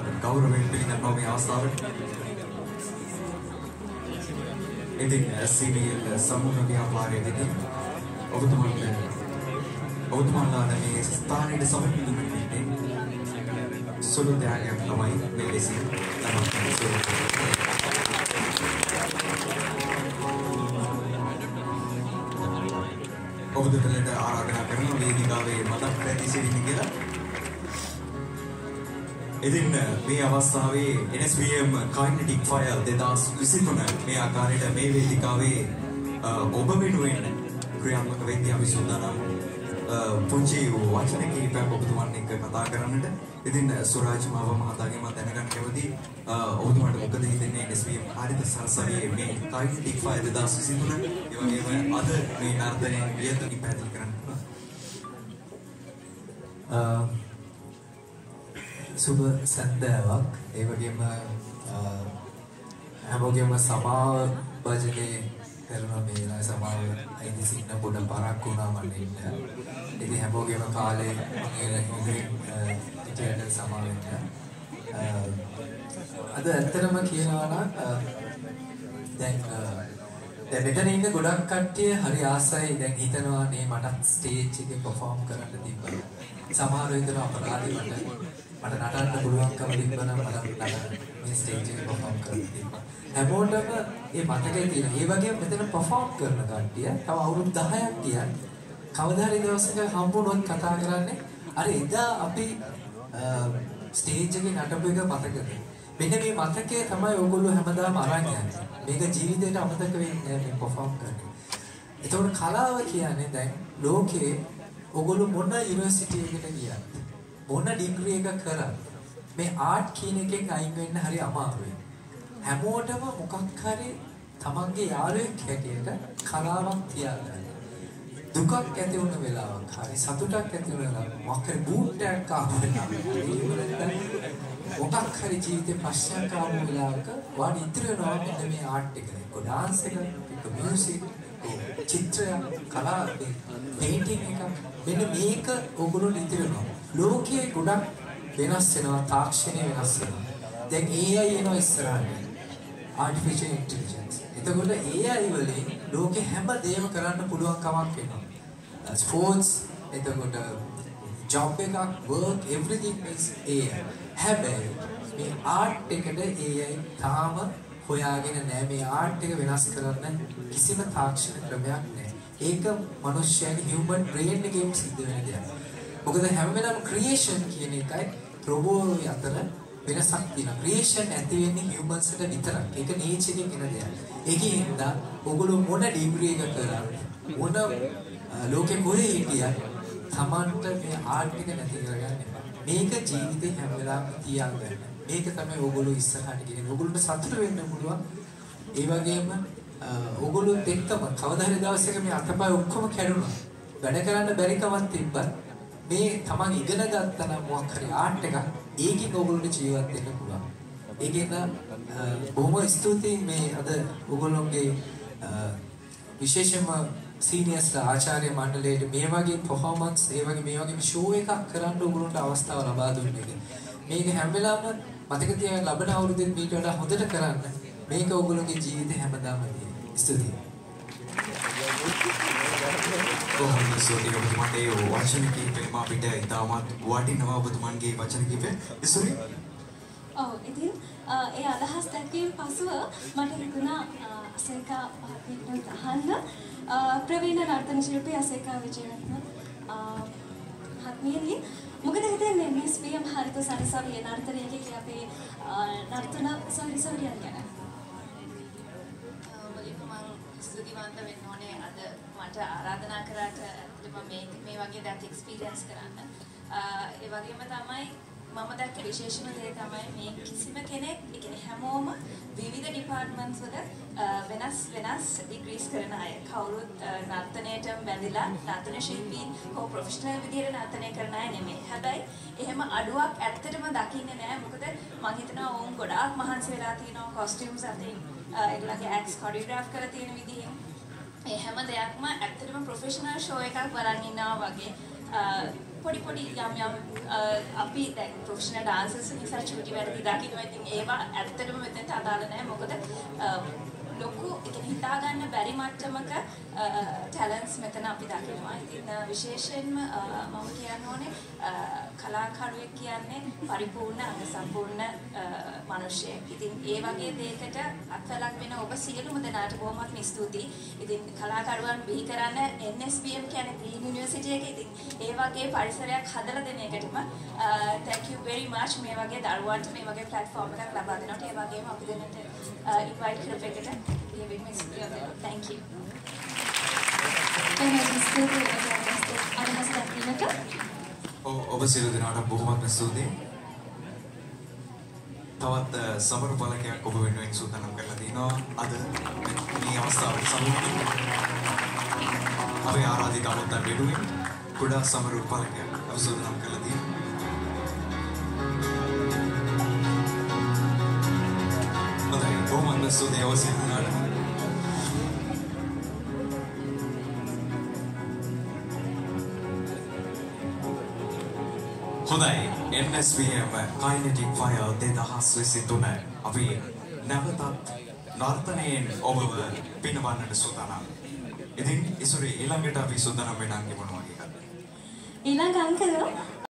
ගෞරවයෙන් පිළිගන්නවා මේ අවස්ථාවට. ඉතින් CBL සමූහ ව්‍යාපාරයේ විදිහ ඔබතුමාලා මේ ස්ථානයේ සමීපීමේ ඉන්නේ සුළු දෙයක් තමයි මේ ලෙසින් ඔබතුමාලට ආරාධනා කරන වේදිකාවේ මතක් කර සිටින්න කියලා. ඉතින් මේ අවස්ථාවේ NSBM Kinetic Fire 2023 මේ ආකාරයට මේ වේදිකාවේ ඔබ වෙනුවෙන් ක්‍රියාත්මක වෙන්නේ අපි සූදානම් පුංචි වචන කිහිපයක් ඔබතුමන් එක්ක කතා කරන්නට. ඉතින් සුරාජ් මාව මහතාගේ මම දැනගන්න කැමතියි ඔබතුමාට මොකද හිතෙන්නේ NSBM ආරිත සරසවියේ මේ Kinetic Fire 2023 ඒ වගේම අද මේ නර්තනයේ වියතුනි පැහැදිලි කරන්න. සුබ සන්දාවක් ඒ වගේම හැමෝගෙම සමාව භජනේ කරන මේ සමාව අයිති සින්න පොඩ පරක් වුණා මට ඉන්න. ඉතින් හැමෝගෙම කාලේ මම ඉතින් සමාව වෙන්න. අද ඇත්තටම කියනවා නම් දැන් මෙතන ඉන්න ගොඩක් කට්ටිය හරි ආසයි දැන් හිතනවා නේ මට ස්ටේජ් එකේ perform කරන්න තිබ්බා. සමහර විට අපරාධي මට නටන්න පුළුවන්කම තිබ්බනම් මට මේ ස්ටේජ් එකේ perform කරන්න තිබ්බා. හැමෝටම මේ මතකයේ තියෙන. ඒ වගේම මෙතන perform කරන කට්ටිය තව අවුරුදු 10ක් කියන්නේ කවදා හරි දවසක හම්බුනොත් කතා කරන්නේ අර එදා අපි ස්ටේජ් එකේ නටපු එක මතකද? මෙන්න මේ මතකයේ තමයි ඕගොල්ලෝ හැමදාම අරන් යන්නේ. මේක ජීවිතේට අමතක වෙන්නේ මේ perform කරන්නේ. ඒතකොට කලාව කියන්නේ දැන් ලෝකේ ඕගොල්ලෝ මොන යුනිවර්සිටි එකකට ගියත් මොන ඩිග්‍රී එක කරත් මේ ආර්ට් කියන එකෙන් අයින් වෙන්න හරි අමාරුයි. හැමෝටම මොකක් හරි තමන්ගේ යාළුවෙක් හැටියට කලාවක් තියාගන්න. දුකක් ඇති වුණ වෙලාවක හරි සතුටක් ඇති වුණ වෙලාවක මොකක් හරි බූට් එකක් ආව මොකක් හරි ජීවිතේ ප්‍රශ්නයක් ආව වෙලාවක වාඩි ඉතිරි වෙනවා මෙන්න මේ ආර්ට් එක. ඒක ඩාන්ස් එක, ඒක මියුසික්, චිත්‍රය, කලාව, පේන්ටිංగ్ එක මෙන්න මේක ඕගොල්ලෝ ඉතිරි වෙනවා. ලෝකයේ ගොඩක් වෙනස් වෙනවා, තාක්ෂණය වෙනස් වෙනවා. දැන් AI එනවා ඉස්සරහට. Artificial Intelligence. එතකොට AI වලින් ලෝකේ හැම දෙයක්ම කරන්න පුළුවන් කමක් වෙනවා. Sports, එතකොට job එකක්, work, everything is AI. හැබැයි මේ art එකට AI තාම හොයාගෙන නැහැ. මේ art එක වෙනස් කරන්න කිසිම තාක්ෂණ ක්‍රමයක් නැහැ. ඒක මනුෂ්‍යයාගේ human brain එකෙන් සිද්ධ වෙන දෙයක්. මොකද හැම වෙලාවෙම ක්‍රියේෂන් කියන එකයි රොබෝ අතර වෙනසක් තියෙනවා. ක්‍රියේෂන් ඇති වෙන්නේ humans ට විතරක්. ඒක nature එකෙන් එන දෙයක්. ඒකින්ද ඔගොල්ලෝ මොන ඩිග්‍රී එක කරා මොන ලෝකෙ කොහේ හිටියත් Tamanට මේ ආර්ට් එක නැති කරගන්න එපා. මේක ජීවිතේ හැම වෙලාවෙම තියාගන්න. මේක තමයි ඔගොල්ලෝ ඉස්සරහට ගෙනියන්නේ. ඔගොල්ලන්ට සතුට වෙන්න පුළුවන්. ඒ වගේම ඔගොල්ලෝ දෙක්කම කවදා හරි දවසක මේ අතපය ඔක්කොම කැඩුනා. වැඩ කරන්න බැරි කමක් තිබ්බත් මේ තමන් ඉගෙන ගත්තා නම් මොකක් හරි ආර්ට් එකක් ඒකෙන් ඔයගොල්ලන්ට ජීවත් වෙන්න පුළුවන්. ඒකෙන්ද බොහොම ස්තුතියි මේ අද ඔයගොල්ලෝගේ විශේෂයෙන්ම සීනියර්ස්ලා ආචාර්ය මණ්ඩලයට මේ වගේ performance ඒ වගේ මේ වගේ show එකක් කරන්න ඔයගොල්ලන්ට අවස්ථාව ලබා දුන්නේ. මේක හැම වෙලාවෙම මතක තියාගන්න ලබන අවුරුද්දේ මීට වඩා හොඳට කරන්න. මේක ඔයගොල්ලෝගේ ජීවිතේ හැමදාම තියෙනවා. ස්තුතියි. කොහොමද සෝඩිය ඔබතුමාගේ වචන කිහිපෙම අපිට ඉතාමත් වටිනවා ඔබතුමන්ගේ වචන කිහිපය. ඉස්සරි. ඔව් ඉතින් ඒ අදහස් දැක්වීම පසුව මට හිතුණා අසේකා මහත්මියට අහන්න ප්‍රවීණ නර්තන ශිල්පී අසේකා විජයරත්න මහත්මියනි මොකද හිතන්නේ NSBM හරිත සරසවියේ නර්තනයේදී අපේ නර්තන සොරිසොරියන් ගැන? ස්තුතිවන්ත වෙන්න ඕනේ අද මට ආරාධනා කරාට මම මේ වගේ දෙයක් එක්ස්පීරියන්ස් කරන්න. ඒ වගේම තමයි මම දැක්ක විශේෂම දේ තමයි මේ කිසිම කෙනෙක්, ඒ කියන්නේ හැමෝම විවිධ ඩිපාර්ට්මන්ට්ස් වල වෙනස් ඩිග්‍රීස් කරන අය. කවුරුත් නර්තනයට බැඳිලා නර්තන ශිල්පීන් හෝ ප්‍රොෆෙෂනල් විදියට නර්තනය කරන අය නෙමෙයි. හැබැයි එහෙම අඩුවක් ඇත්තටම දකින්නේ නැහැ. මොකද මම හිතනවා වුන් ගොඩාක් මහන්සි වෙලා තියෙනවා කොස්ටියුම්ස් අතින් ඒගොල්ලන්ගේ ඇක්ට්ස් කොරියෝග්‍රාෆ් කරලා තියෙන විදිහෙන් ඒ හැම දෙයක්ම ඇත්තටම ප්‍රොෆෙෂනල් ෂෝ එකක් බලන් ඉන්නවා වගේ පොඩි යම් අපි දැන් ප්‍රොෆෙෂනල් ඩාන්සර්ස් නිසා චූටි වැඩි දකින්න ඉතින් ඒවා ඇත්තටම මෙතෙන්ට අදාළ නැහැ මොකද ලොකු හිතා ගන්න බැරි මට්ටමක ටැලන්ට්ස් මෙතන අපි දකිනවා. ඉතින් විශේෂයෙන්ම මම කියන්න ඕනේ කලාකරුවෙක් කියන්නේ පරිපූර්ණ අංග සම්පූර්ණ මිනිසෙක්. ඉතින් ඒ වගේ දෙයකට අත්ලක් වෙන ඔබ සියලුම දෙනාට බොහොමත්ම ස්තුතියි. ඉතින් කලාකරුවන් බිහි කරන්න NSBM කියන්නේ ග්‍රීන් යුනිවර්සිටි එක. ඉතින් ඒ වගේ පරිසරයක් හදලා දෙන එකටම thank you very much මේ වගේ දරුවන්ට මේ වගේ platform එකක් ලබා දෙනකොට ඒ වගේම අපි දෙන්නට invite කරපු එකට thank you. ඔබ සියලු දෙනාට බොහොමත්ම ස්තුතියි. තවත් සමරු බලකයක් ඔබ වෙනුවෙන් සූදානම් කරලා තිනවා. අද මේ අවස්ථාවේ සමුගන්න අපේ ආරාධිත අමුත්තන් වෙනුවෙන් කුඩා සමරු බලකයක් අපි සූදානම් කරලා තිනවා. හොඳයි බොහොමත්ම ස්තුතියි ඔබ සියලු දෙනාට. හොඳයි NSBM Kinetic Fire 2023 අපි නැවතත් නර්තනයෙන් ඔබව පිනවන්නට සූදානම්. ඉතින් ඉසුරි ඊළඟට අපි සූදානම් වෙන අංගෙ මොනවා වගේ එකක්ද? ඊළඟ අංකය